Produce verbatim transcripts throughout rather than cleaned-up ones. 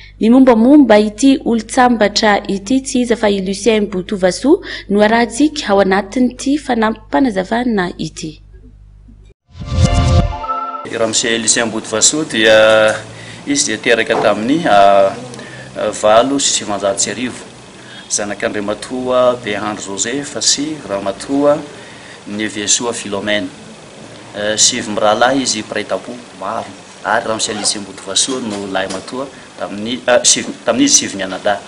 Ny mombamomba ity olo-tsambatra ity tsy iza fa i Lucien Botovaso no arahantsika ao anatin'ity fanampim-panazavana ity. Raha Monsieur Lucien Botovaso dia izy dia teraka tamin'ny valo sy sivanjato sy arivo, zanak'Andriamatoa Behandro Joseph sy ramatoa Nevesoa Philomène. Sivy miralahy izy mpiray tapo maro, ary raha Monsieur Lucien Botovaso no lahy matoa tamin'ny tamin'izy sivy mianadahy.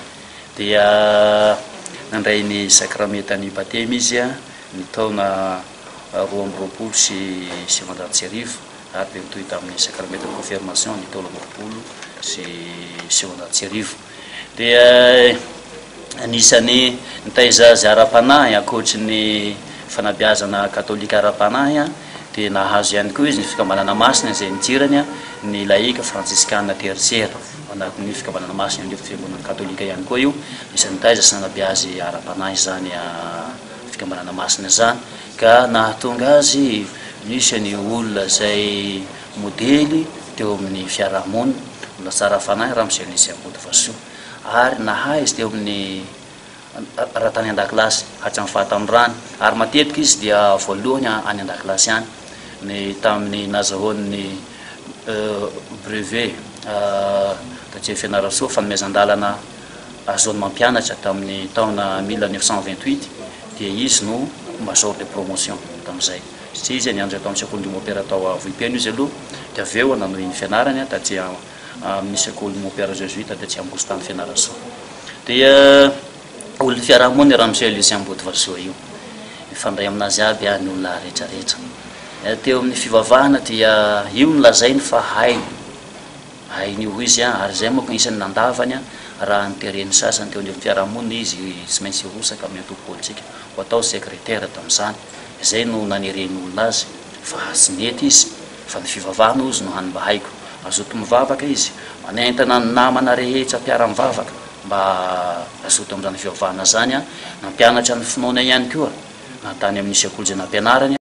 Dia nandray ny sakramenta ny batemy izy a ny taona roa amby roapolo sy sivanjato sy arivo, ary dia mitohy tamin'ny sakramenta de confirmation ny taona roapolo sy sivanjato sy arivo. Dia anisany nitaiza azy ara-panahy ankoatry ny fanabeazana katolika ara-panahy dia nahazo ihany koa izy ny fikambanana masina izay nijirany ny laïque franciscane tertiaire anaty ny fikambanana masina ny fiangonana katolika ihany koa io, isany nitaiza sy nanabe azy ara-panahy zany fikambanana masina zany, ka nahatonga azy nisy ny olona zay modely teo amin'ny fiarahamonina olona tsara fanahy raha Monsieur Lucien Botovaso, ary nahay izy teo amin'ny raha tany an-dakilasy hatramin'ny fahatanorany, ary matetika izy dia voalohany any an-dakilasy any. Ny tamin'ny nazahoan'ny brevet tatsia fianarasoa fanomezan-dalana azoany mampianatra tamin'ny taona mille neuf cent vingt-huit dia izy no major de promotion tamin'izay, satria izy nianatra tao amin'ny sekoly limopera tao Vohipeno izy aloha, dia avy eo nanohy ny fianarany tatsia amin'ny sekoly limopera jesuite tatsia Ambositany Fianarasoa. Dia olona fiarahamonina raha Monsieur Lucien Botovaso io, mifandray aminazy aby ny olona rehetrarehetra. Teo amin'ny fivavahana dia io nolazainy fa hainy hainy io izy a, ary zay moa isany nandavany raha nitereny sasany teo amin'ny fiarahamonina izy tsy maintsy rosaka amin'ny antoko politika ho atao secrétaire tamin'izany. Zay no nanereny olona azy fa tsy mety izy fa ny fivavahana ozy no hany mba haiko, azoto mivavaka izy manentana ny namana rehetra mpiara-mivavaka mba azoto amin'izany fivavahana zany a, nampianatra ny finoana ihany koa, natany amin'ny sekoly izay nampianarany